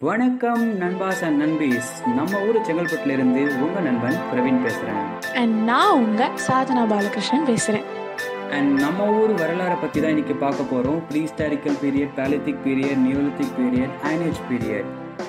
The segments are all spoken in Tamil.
வணக்கம் நண்பாஸ் அண்ட் நண்பீஸ். நம்ம ஊர் செங்கல்பட்டுலேருந்து உங்கள் நண்பன் பிரவீன் பேசுகிறேன். அண்ட் நான் உங்கள் சாதனா பாலகிருஷ்ணன் பேசுகிறேன். அண்ட் நம்ம ஊர் வரலாறை பற்றி தான் இன்றைக்கி பார்க்க போகிறோம். Pre historical period, paleolithic period, neolithic period, iron age period.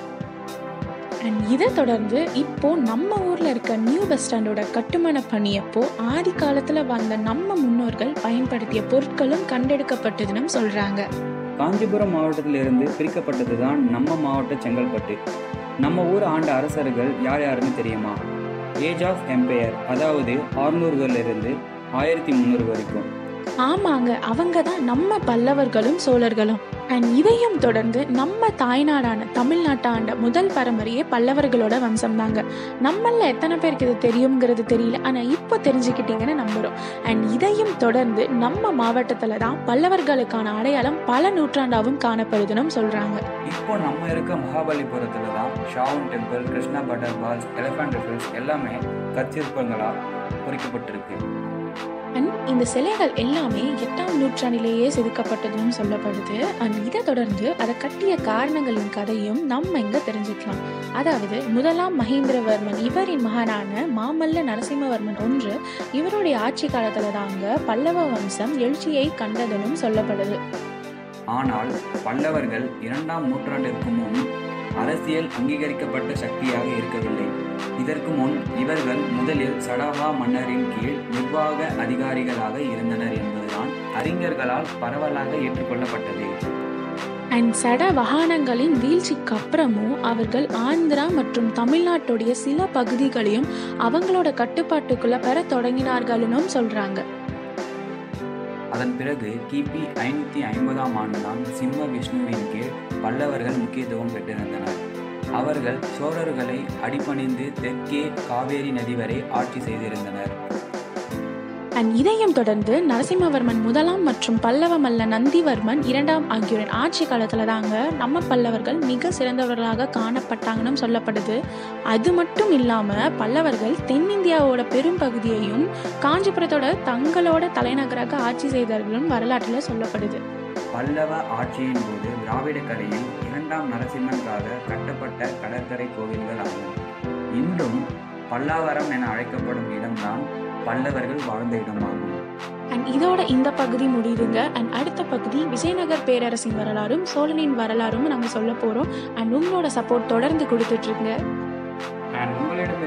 And இதை தொடர்ந்து இப்போது நம்ம ஊரில் இருக்க நியூ பஸ் ஸ்டாண்டோட கட்டுமான பணியப்போ ஆதி காலத்தில் வந்த நம்ம முன்னோர்கள் பயன்படுத்திய பொருட்களும் கண்டெடுக்கப்பட்டதுன்னு சொல்கிறாங்க. காஞ்சிபுரம் மாவட்டத்திலிருந்து பிரிக்கப்பட்டது தான் நம்ம மாவட்ட செங்கல்பட்டு. நம்ம ஊர் ஆண்ட அரசர்கள் யார் யாருன்னு தெரியுமா? ஏஜ் ஆஃப் எம்பையர், அதாவது 600களிலிருந்து 1300 வரைக்கும். ஆமாங்க, அவங்க தான் நம்ம பல்லவர்களும் சோழர்களும். அண்ட் இதையும் தொடர்ந்து நம்ம தாய்நாடான தமிழ்நாட்டை ஆண்ட முதல் பரம்பரையே பல்லவர்களோட வம்சம் தாங்க. நம்மள எத்தனை பேருக்கு இது தெரியுங்கிறது தெரியல, ஆனால் இப்போ தெரிஞ்சுக்கிட்டீங்கன்னு நம்புகிறோம். அண்ட் இதையும் தொடர்ந்து நம்ம மாவட்டத்தில் தான் பல்லவர்களுக்கான அடையாளம் பல நூற்றாண்டாவும் காணப்படுதுன்னு சொல்கிறாங்க. இப்போ நம்ம இருக்க மகாபலிபுரத்தில் தான் shore temple, Krishna butter balls, elephant reliefs எல்லாமே கற்சிற்பங்களாக பொறிக்கப்பட்டிருக்கு. அண்ட் இந்த சிலைகள் எல்லாமே 8ஆம் நூற்றாண்டிலேயே செதுக்கப்பட்டதுன்னு சொல்லப்படுது. அண்ட் இதை தொடர்ந்து அதை கட்டிய காரணங்களின் கதையும் நம்ம இங்கே தெரிஞ்சுக்கலாம். அதாவது முதலாம் மகேந்திரவர்மன் இவரின் மகனான மாமல்ல நரசிம்மவர்மன் ஒன்று இவருடைய ஆட்சி காலத்தில் தாங்க பல்லவ வம்சம் எழுச்சியை கண்டதுன்னு சொல்லப்படுது. ஆனால் பல்லவர்கள் 2ஆம் நூற்றாண்டிற்கு முன் அரசியல் அங்கீகரிக்கப்பட்ட சக்தியாக இருக்கவில்லை. இதற்கு முன் இவர்கள் முதலில் சடவா மன்னரின் கீழ் நிர்வாக அதிகாரிகளாக இருந்தனர் என்பதுதான் அறிஞர்களால் பரவலாக ஏற்றுக்கொள்ளப்பட்டது. அண்ட் சட வாகனங்களின் வீழ்ச்சிக்கு அப்புறமும் அவர்கள் ஆந்திரா மற்றும் தமிழ்நாட்டுடைய சில பகுதிகளையும் அவங்களோட கட்டுப்பாட்டுக்குள்ள பெற தொடங்கினார்களும் சொல்றாங்க. அதன் பிறகு கிபி 550ஆம் ஆண்டு தான் சிம்ம விஷ்ணுவின் கீழ் பல்லவர்கள் முக்கியத்துவம் பெற்றிருந்தனர். அவர்கள் சோழர்களை அடிபணிந்து தெற்கே காவேரி நதி வரை ஆட்சி செய்திருந்தனர். அண்ட் இதையும் தொடர்ந்து நரசிம்மவர்மன் முதலாம் மற்றும் பல்லவ மல்ல நந்திவர்மன் 2ஆம் ஆகியோரின் ஆட்சி காலத்தில் தாங்க நம்ம பல்லவர்கள் மிக சிறந்தவர்களாக காணப்பட்டாங்கன்னு சொல்லப்படுது. அது மட்டும் இல்லாமல் பல்லவர்கள் தென்னிந்தியாவோட பெரும் பகுதியையும் காஞ்சிபுரத்தோட தங்களோட தலைநகராக ஆட்சி செய்தார்களும் வரலாற்றில் சொல்லப்படுது. பல்லவ ஆட்சியின் போது திராவிட கரையில் 2ஆம் நரசிம்மனுக்காக கட்டப்பட்ட கடற்கரை கோவில்கள் ஆகும். இன்றும் பல்லாவரம் என அழைக்கப்படும் இடம்தான் பல்லவர்கள் வாழ்ந்த இடமாகும். அண்ட் இதோட இந்த பகுதி முடியுதுங்க. அண்ட் அடுத்த பகுதி விஜயநகர் பேரரசின் வரலாறும் சோழனின் வரலாறும் நாங்கள் சொல்ல போகிறோம். அண்ட் உங்களோட சப்போர்ட் தொடர்ந்து கொடுத்துட்ருங்க. அண்ட் உங்களிடம்